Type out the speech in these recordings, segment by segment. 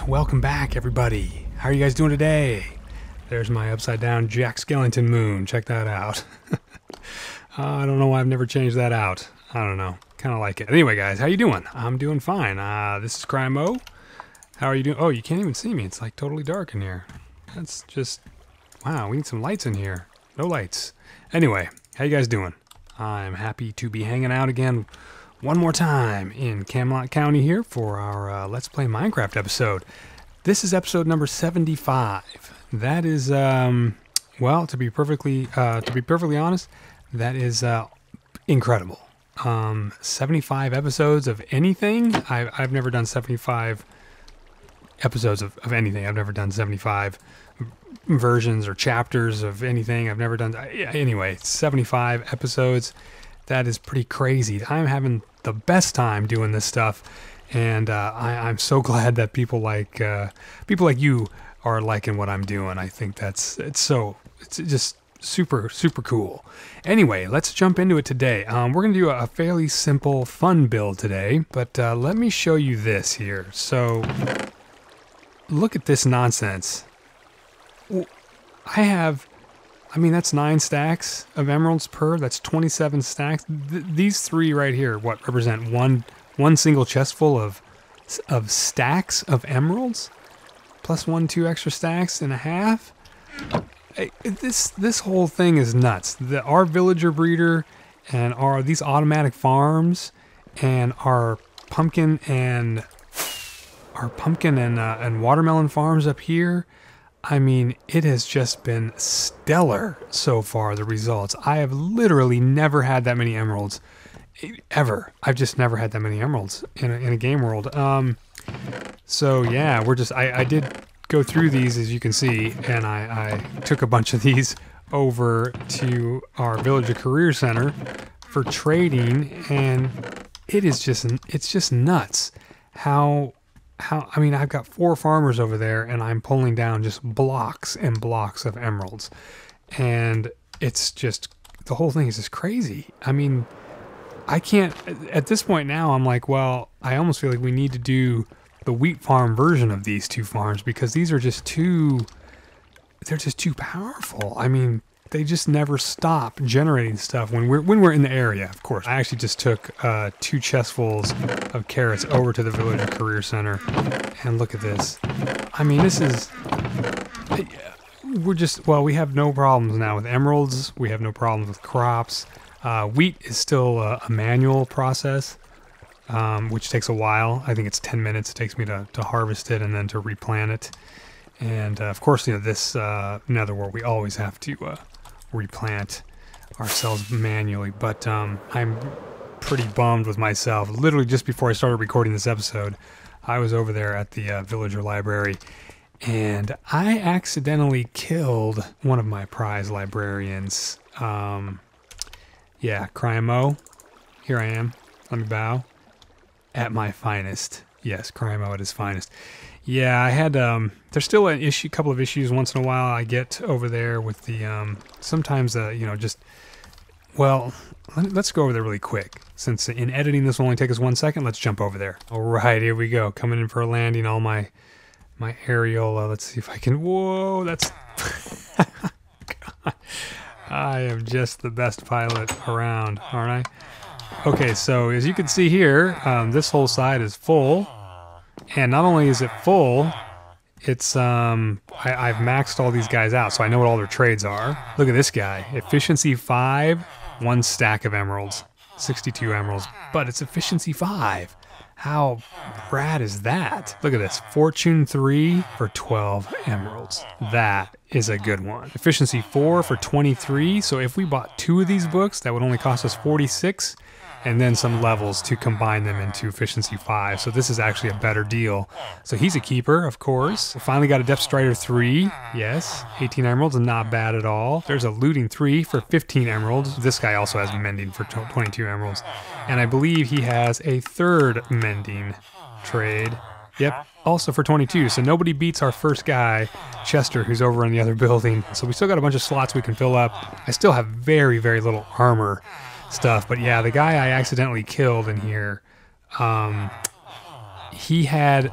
welcome back everybody. How are you guys doing today? There's my upside down Jack Skellington moon. Check that out. I don't know why I've never changed that out. I don't know. Kind of like it. Anyway guys, how you doing? I'm doing fine. This is CryinMo. How are you doing? Oh, you can't even see me. It's like totally dark in here. That's just... Wow, we need some lights in here. No lights. Anyway, how you guys doing? I'm happy to be hanging out again one more time in Camelot County here for our Let's Play Minecraft episode. This is episode number 75. That is, well, to be perfectly honest, that is incredible. 75 episodes of anything. I've never done 75 episodes of anything. I've never done 75 versions or chapters of anything. I've never done... Anyway, 75 episodes. That is pretty crazy. I'm having the best time doing this stuff, and I'm so glad that people like you are liking what I'm doing. I think it's just super cool. Anyway, let's jump into it today. We're gonna do a fairly simple, fun build today, but let me show you this here. So, look at this nonsense. I mean, that's 9 stacks of emeralds per. That's 27 stacks. These three right here, what represent one single chest full of stacks of emeralds, plus 2 extra stacks and a half. This whole thing is nuts. Our villager breeder and these automatic farms and our pumpkin and watermelon farms up here. I mean, it has just been stellar so far, the results. I have literally never had that many emeralds, ever. I've just never had that many emeralds in a game world. So yeah, I did go through these, as you can see, and I took a bunch of these over to our Villager Career Center for trading, and it's just nuts how I mean, I've got 4 farmers over there, and I'm pulling down just blocks and blocks of emeralds. And it's just, the whole thing is just crazy. I mean, I can't, at this point now, I'm like, well, I almost feel like we need to do the wheat farm version of these 2 farms, because these are just they're just too powerful. I mean, they just never stop generating stuff when we're in the area, of course. I actually just took 2 chestfuls of carrots over to the Villager Career Center, and look at this. I mean, this is... we have no problems now with emeralds. We have no problems with crops. Wheat is still a manual process, which takes a while. I think it's 10 minutes it takes me to harvest it and then to replant it. And of course, you know, this netherworld, we always have to replant ourselves manually, but I'm pretty bummed with myself. Literally just before I started recording this episode, I was over there at the villager library, and I accidentally killed one of my prize librarians. Yeah, CryinMo, here I am. Let me bow. At my finest. Yes, CryinMo at his finest. Yeah, I had, there's still a couple of issues once in a while I get over there with the, sometimes, you know, just, well, let's go over there really quick. Since in editing this will only take us 1 second, let's jump over there. All right, here we go. Coming in for a landing, all my areola. Let's see if I can, whoa, that's, God. I am just the best pilot around, aren't I? Okay, so as you can see here, this whole side is full. And not only is it full, it's, I've maxed all these guys out, so I know what all their trades are. Look at this guy. Efficiency 5, 1 stack of emeralds. 62 emeralds, but it's efficiency 5. How rad is that? Look at this. Fortune 3 for 12 emeralds. That is a good one. Efficiency 4 for 23, so if we bought 2 of these books, that would only cost us 46. And then some levels to combine them into efficiency 5. So this is actually a better deal. So he's a keeper, of course. Finally got a Depth Strider 3. Yes, 18 emeralds, not bad at all. There's a Looting 3 for 15 emeralds. This guy also has Mending for 22 emeralds. And I believe he has a 3rd Mending trade. Yep, also for 22. So nobody beats our first guy, Chester, who's over in the other building. So we still got a bunch of slots we can fill up. I still have very little armor stuff, but yeah, the guy I accidentally killed in here, he had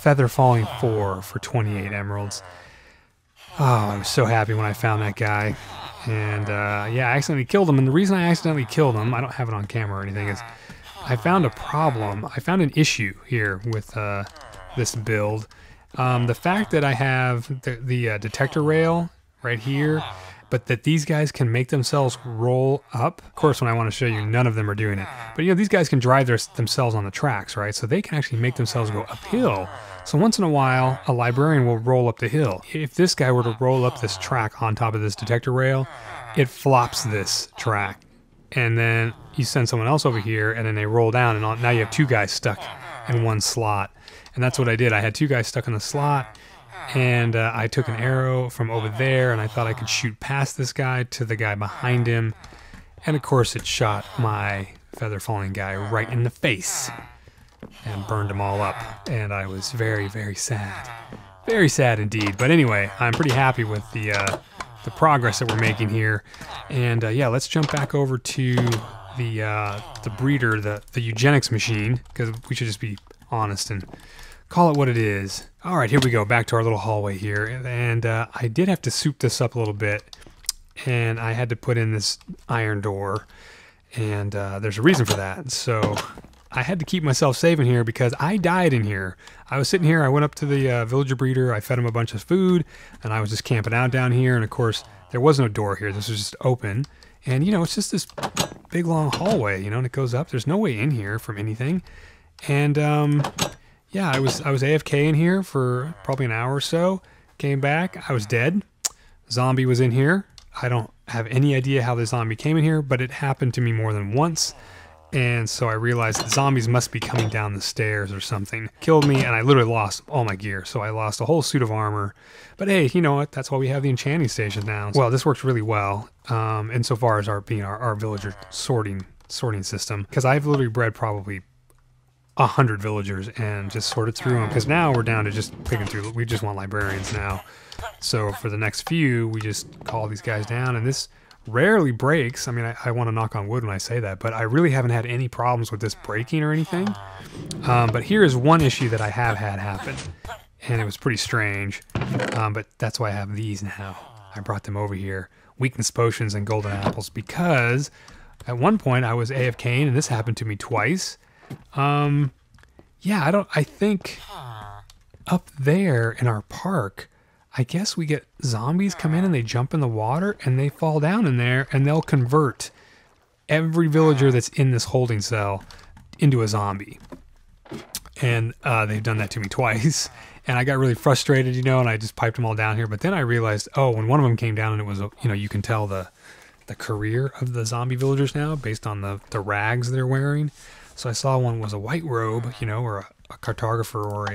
feather falling 4 for 28 emeralds. Oh, I was so happy when I found that guy. And yeah, I accidentally killed him. And the reason I accidentally killed him, I don't have it on camera or anything, is I found a problem. I found an issue here with this build. The fact that I have the detector rail right here, but that these guys can make themselves roll up. Of course, when I want to show you, none of them are doing it. But you know, these guys can drive themselves on the tracks, right? So they can actually make themselves go uphill. So once in a while, a librarian will roll up the hill. If this guy were to roll up this track on top of this detector rail, it flops this track. And then you send someone else over here, and then they roll down, and now you have 2 guys stuck in one slot. And that's what I did. I had 2 guys stuck in the slot, and I took an arrow from over there, and I thought I could shoot past this guy to the guy behind him. And of course, it shot my feather falling guy right in the face and burned them all up. And I was very, very sad. Very sad indeed. But anyway, I'm pretty happy with the progress that we're making here. And yeah, let's jump back over to the breeder, the eugenics machine, because we should just be honest and call it what it is. All right, here we go, back to our little hallway here. And I did have to soup this up a little bit, and I had to put in this iron door, and there's a reason for that. So I had to keep myself safe in here because I died in here. I was sitting here, I went up to the villager breeder, I fed him a bunch of food, and I was just camping out down here, and of course, there was no door here. This was just open. And, you know, it's just this big, long hallway, you know, and it goes up. There's no way in here from anything. And, yeah, I was AFK in here for probably an hour or so. Came back. I was dead. Zombie was in here. I don't have any idea how the zombie came in here, but it happened to me more than once. And so I realized the zombies must be coming down the stairs or something. Killed me, and I literally lost all my gear. So I lost a whole suit of armor. But hey, you know what? That's why we have the enchanting station now. Well, this works really well, insofar as our villager sorting system. Because I've literally bred probably 100 villagers and just sorted through them. Because now we're down to just picking through. We just want librarians now. So for the next few, we just call these guys down, and this rarely breaks. I mean, I want to knock on wood when I say that, but I really haven't had any problems with this breaking or anything. But here is one issue that I have had happen, and it was pretty strange. But that's why I have these now. I brought them over here. Weakness potions and golden apples, because at one point I was AFKing, and this happened to me twice. Yeah, I think up there in our park, I guess we get zombies come in and they jump in the water and they fall down in there, and they'll convert every villager that's in this holding cell into a zombie. And they've done that to me twice. And I got really frustrated, you know, and I just piped them all down here. But then I realized, oh, when one of them came down, and it was, you know, you can tell the career of the zombie villagers now based on the rags they're wearing. So I saw one was a white robe, you know, or a cartographer, or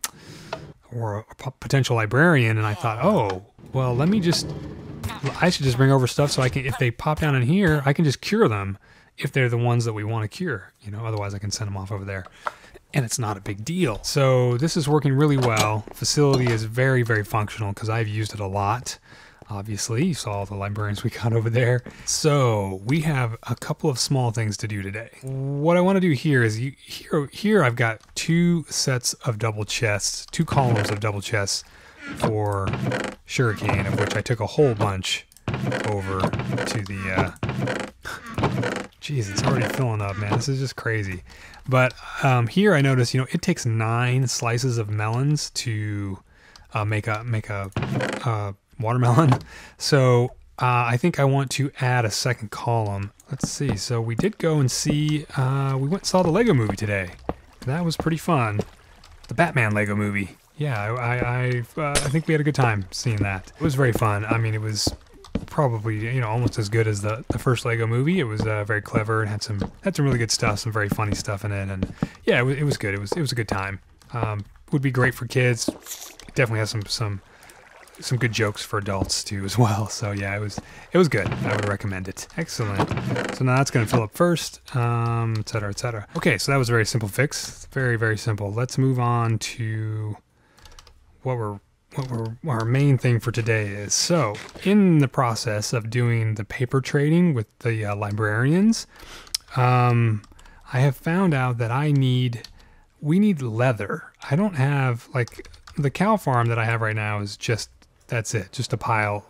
a potential librarian, and I thought, oh, well, I should just bring over stuff so I can, if they pop down in here, I can just cure them if they're the ones that we want to cure, you know, otherwise I can send them off over there. And it's not a big deal. So this is working really well. Facility is very, very functional because I've used it a lot. Obviously, you saw all the librarians we got over there. So we have a couple of small things to do today. What I want to do here is, here I've got 2 sets of double chests, 2 columns of double chests for sugarcane, of which I took a whole bunch over to the, jeez, it's already filling up, man. This is just crazy. But here I notice, you know, it takes 9 slices of melons to make a watermelon. So I think I want to add a second column. Let's see. So we did go and see, we went and saw the Lego movie today. That was pretty fun. The Batman Lego movie. Yeah, I think we had a good time seeing that. It was very fun. I mean, it was probably, you know, almost as good as the first Lego movie. It was very clever and had some really good stuff, some very funny stuff in it. And yeah, it was good. It was a good time. Would be great for kids. It definitely has some good jokes for adults too as well. So yeah, it was good. I would recommend it. Excellent. So now that's going to fill up first, et cetera, et cetera. Okay, so that was a very simple fix. Very, very simple. Let's move on to what our main thing for today is. So in the process of doing the paper trading with the librarians, I have found out that I need we need leather. I don't have, like, the cow farm that I have right now is just, that's it, just a pile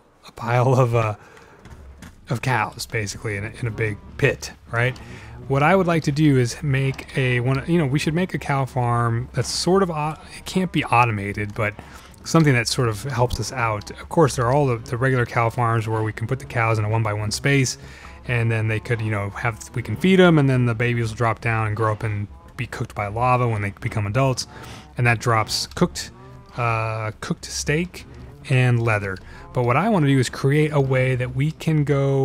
of cows, basically, in a big pit, right? What I would like to do is make we should make a cow farm that's sort of, it can't be automated, but something that sort of helps us out. Of course, there are all the regular cow farms where we can put the cows in a 1x1 space, and then they could, we can feed them, and then the babies will drop down and grow up and be cooked by lava when they become adults, and that drops cooked steak and leather. But what I want to do is create a way that we can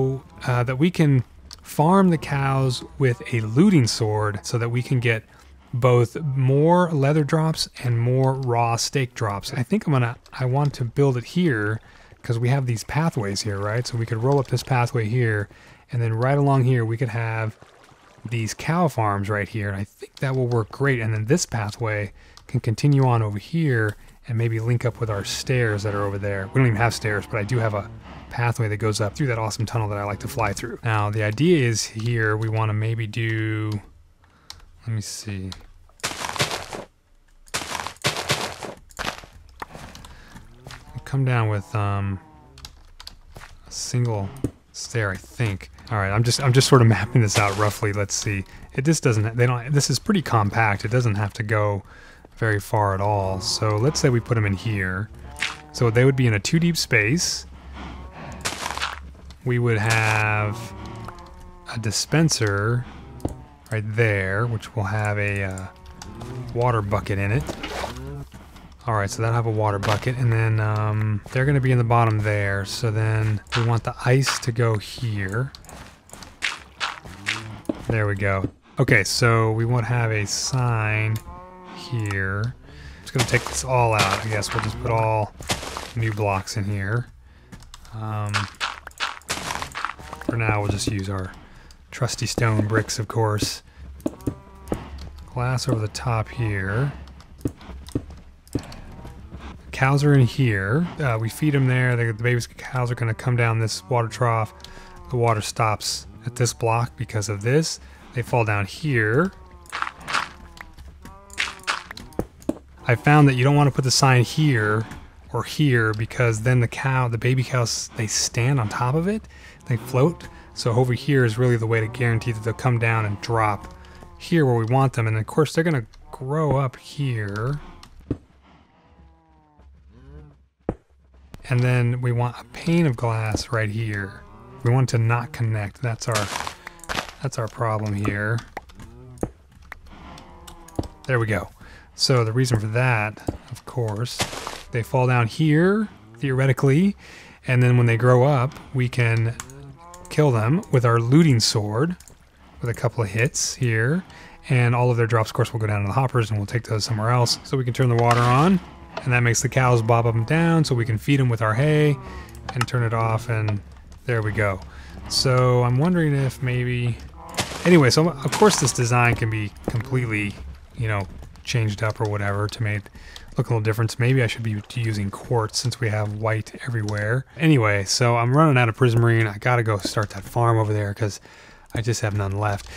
farm the cows with a looting sword, so that we can get both more leather drops and more raw steak drops. I think I want to build it here because we have these pathways here, right? So we could roll up this pathway here, and then right along here we could have these cow farms right here, and I think that will work great. And then this pathway can continue on over here and maybe link up with our stairs that are over there. We don't even have stairs, but I do have a pathway that goes up through that awesome tunnel that I like to fly through. Now, the idea is here we want to maybe do, let me see. We'll come down with a single stair, I think. All right, I'm just sort of mapping this out roughly. Let's see. This is pretty compact. It doesn't have to go very far at all. So let's say we put them in here. So they would be in a 2 deep space. We would have a dispenser right there, which will have a water bucket in it. All right, so that'll have a water bucket, and then they're going to be in the bottom there. So then we want the ice to go here. There we go. Okay, so we won't have a sign here. I'm just going to take this all out. I guess we'll just put all new blocks in here. For now, we'll just use our trusty stone bricks, of course. Glass over the top here. Cows are in here. We feed them there. The baby's cows are going to come down this water trough. The water stops at this block because of this. They fall down here. I found that you don't want to put the sign here or here, because then the baby cows, they stand on top of it. They float. So over here is really the way to guarantee that they'll come down and drop here where we want them. And of course they're going to grow up here. And then we want a pane of glass right here. We want it to not connect. That's our problem here. There we go. So the reason for that, of course, they fall down here, theoretically, and then when they grow up, we can kill them with our looting sword with a couple of hits here, and all of their drops, of course, will go down to the hoppers, and we'll take those somewhere else. So we can turn the water on, and that makes the cows bob up and down, so we can feed them with our hay and turn it off, and there we go. So I'm wondering if maybe... Anyway, so of course this design can be completely, changed up or whatever to make it look a little different. Maybe I should be using quartz since we have white everywhere. Anyway, so I'm running out of prismarine. I gotta go start that farm over there because I just have none left.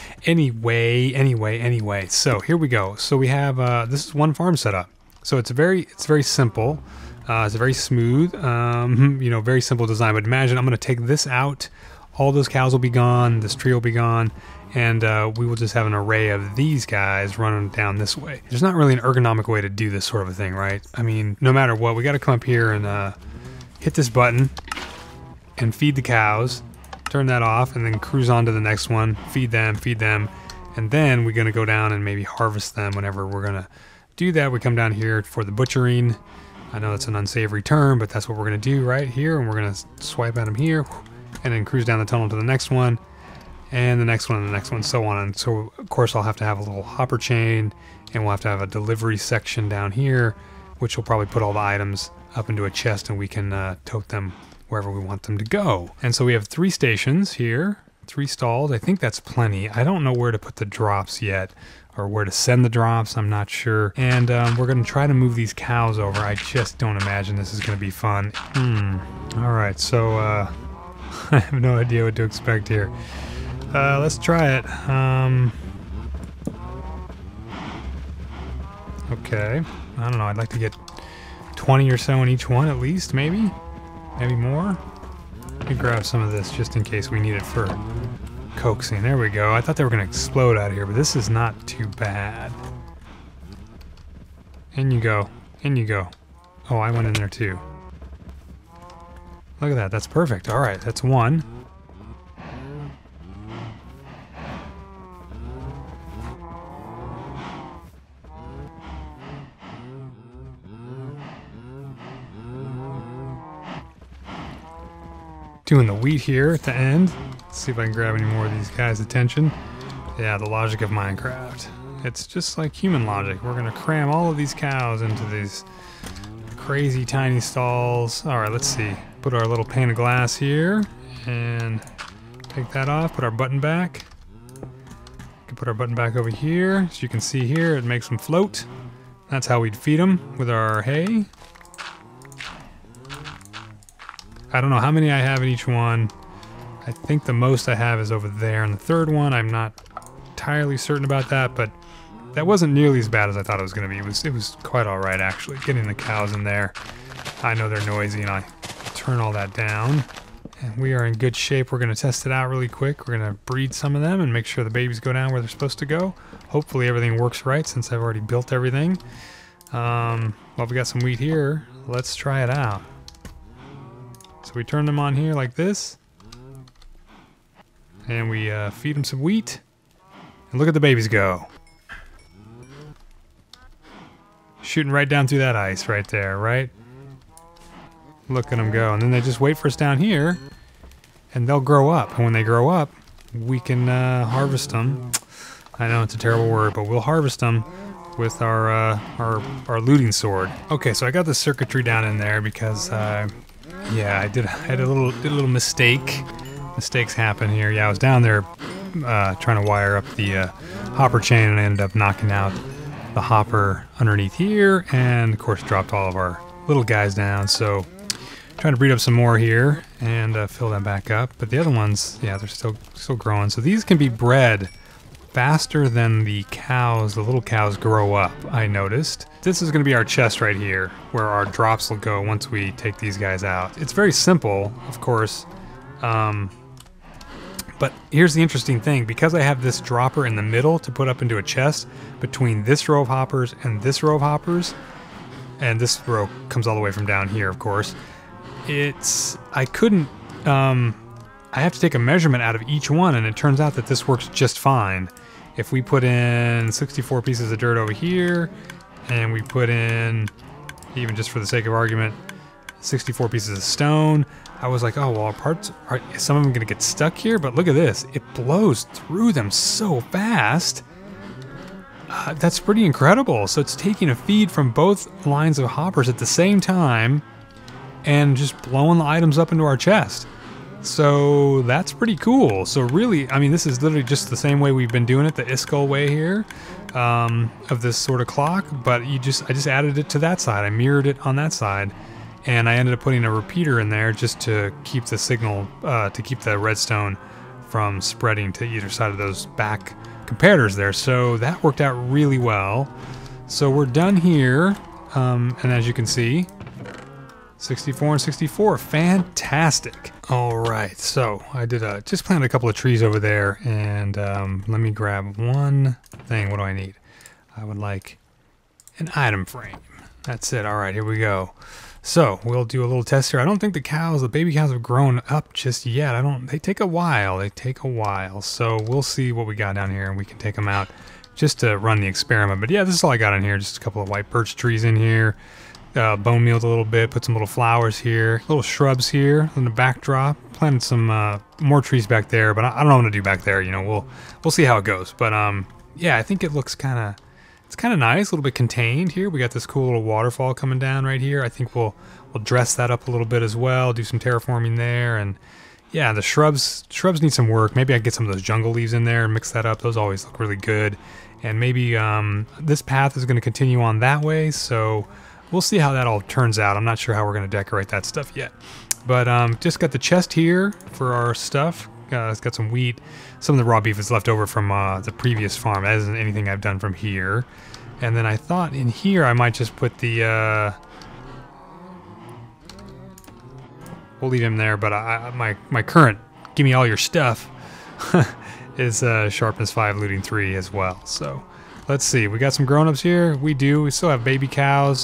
Anyway. So here we go. So we have this is one farm setup. So it's very simple. It's a very smooth, very simple design. But imagine I'm going to take this out. All those cows will be gone. This tree will be gone. And we will just have an array of these guys running down this way. There's not really an ergonomic way to do this sort of a thing, right? I mean, no matter what, we got to come up here and hit this button and feed the cows. Turn that off and then cruise on to the next one. Feed them. And then we're going to go down and maybe harvest them whenever we're going to do that. We come down here for the butchering. I know that's an unsavory term, but that's what we're going to do right here. And we're going to swipe at them here and then cruise down the tunnel to the next one. And the next one and the next one, so on. And so, of course, I'll have to have a little hopper chain, and we'll have to have a delivery section down here, which will probably put all the items up into a chest, and we can tote them wherever we want them to go. And so we have 3 stations here, 3 stalls. I think that's plenty. I don't know where to put the drops yet, or where to send the drops. I'm not sure. And we're going to try to move these cows over. I just don't imagine this is going to be fun. All right, so I have no idea what to expect here. Let's try it. Okay. I don't know. I'd like to get 20 or so in each one at least, maybe? Maybe more? Let me grab some of this just in case we need it for coaxing. There we go. I thought they were going to explode out of here, but this is not too bad. In you go. In you go. Oh, I went in there too. Look at that. That's perfect. All right. That's one. Doing the wheat here at the end. Let's see if I can grab any more of these guys' attention. Yeah, the logic of Minecraft. It's just like human logic. We're gonna cram all of these cows into these crazy tiny stalls. All right, let's see. Put our little pane of glass here and take that off. Put our button back. We can put our button back over here. As you can see here, it makes them float. That's how we'd feed them with our hay. I don't know how many I have in each one. I think the most I have is over there. And the third one, I'm not entirely certain about that, but that wasn't nearly as bad as I thought it was going to be. It was quite all right, actually, getting the cows in there. I know they're noisy, and I turn all that down. And we are in good shape. We're going to test it out really quick. We're going to breed some of them and make sure the babies go down where they're supposed to go. Hopefully everything works right since I've already built everything. Well, we got some wheat here. Let's try it out. So we turn them on here like this, and we feed them some wheat, and look at the babies go. Shooting right down through that ice right there, right? Look at them go, and then they just wait for us down here, and they'll grow up, and when they grow up, we can harvest them. I know it's a terrible word, but we'll harvest them with our looting sword. Okay, so I got the circuitry down in there because yeah, I had a little mistake. Mistakes happen here. Yeah, I was down there trying to wire up the hopper chain, and I ended up knocking out the hopper underneath here, and of course dropped all of our little guys down. So trying to breed up some more here and fill them back up. But the other ones, yeah, they're still growing. So these can be bred faster than the cows, the little cows grow up, I noticed. This is going to be our chest right here, where our drops will go once we take these guys out. It's very simple, of course, but here's the interesting thing. Because I have this dropper in the middle to put up into a chest between this row of hoppers and this row of hoppers, and this row comes all the way from down here, of course, I couldn't, I have to take a measurement out of each one, and it turns out that this works just fine. If we put in 64 pieces of dirt over here, and we put in, even just for the sake of argument, 64 pieces of stone, I was like, oh, well, are some of them going to get stuck here? But look at this. It blows through them so fast. That's pretty incredible. So it's taking a feed from both lines of hoppers at the same time and just blowing the items up into our chest. So that's pretty cool. So really, I mean, this is literally just the same way we've been doing it, the Iskall way here, of this sort of clock, but I just added it to that side. I mirrored it on that side, and I ended up putting a repeater in there just to keep the signal, to keep the redstone from spreading to either side of those back comparators there. So that worked out really well. So we're done here, and as you can see, 64 and 64, fantastic. All right, so I did just planted a couple of trees over there, and let me grab one thing. What do I need? I would like an item frame. That's it. All right, here we go. So we'll do a little test here. I don't think the baby cows have grown up just yet. They take a while. They take a while. So we'll see what we got down here, and we can take them out just to run the experiment. But yeah, this is all I got in here. Just a couple of white birch trees in here. Bone mealed a little bit, put some little flowers here, little shrubs here in the backdrop. Planted some more trees back there, but I don't know what to do back there. You know, we'll see how it goes. But yeah, I think it looks kind of nice, a little bit contained here. We got this cool little waterfall coming down right here. I think we'll dress that up a little bit as well. Do some terraforming there, and yeah, the shrubs need some work. Maybe I can get some of those jungle leaves in there and mix that up. Those always look really good. And maybe this path is going to continue on that way. So we'll see how that all turns out. I'm not sure how we're going to decorate that stuff yet. But just got the chest here for our stuff. It's got some wheat. Some of the raw beef is left over from the previous farm. That isn't anything I've done from here. And then I thought in here I might just put the... we'll leave him there, but my current give me all your stuff is sharpness 5, looting 3 as well. So let's see. We got some grown-ups here. We do. We still have baby cows.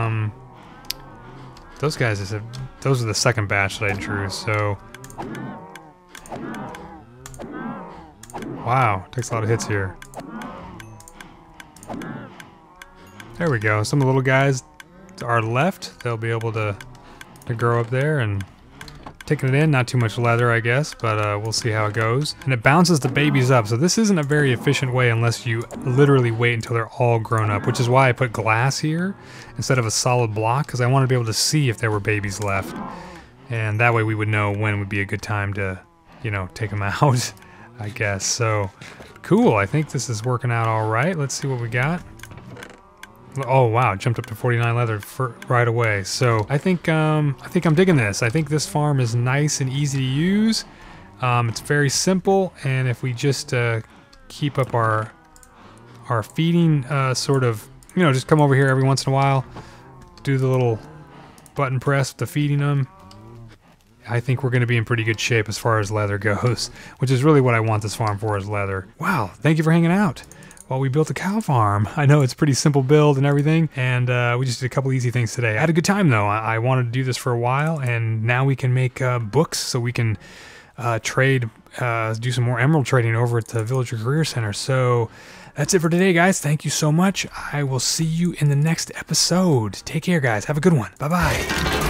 Those guys, those are the second batch that I drew. So wow, takes a lot of hits here. There we go. Some of the little guys are left. They'll be able to grow up there and taking it in. Not too much leather, I guess, but we'll see how it goes. And it bounces the babies up. So this isn't a very efficient way unless you literally wait until they're all grown up, which is why I put glass here instead of a solid block, because I wanted to be able to see if there were babies left. And that way we would know when would be a good time to, you know, take them out, I guess. So cool. I think this is working out all right. Let's see what we got. Oh wow, it jumped up to 49 leather right away. So I think I'm digging this. I think this farm is nice and easy to use. It's very simple, and if we just keep up our feeding, sort of, you know, just come over here every once in a while, do the little button press with the feeding them, I think we're going to be in pretty good shape as far as leather goes, which is really what I want this farm for, is leather. Wow, thank you for hanging out while we built a cow farm. I know it's a pretty simple build and everything, and we just did a couple easy things today. I had a good time though. I wanted to do this for a while, and now we can make books so we can trade, do some more emerald trading over at the Villager Career Center. So that's it for today, guys. Thank you so much. I will see you in the next episode. Take care, guys. Have a good one. Bye-bye.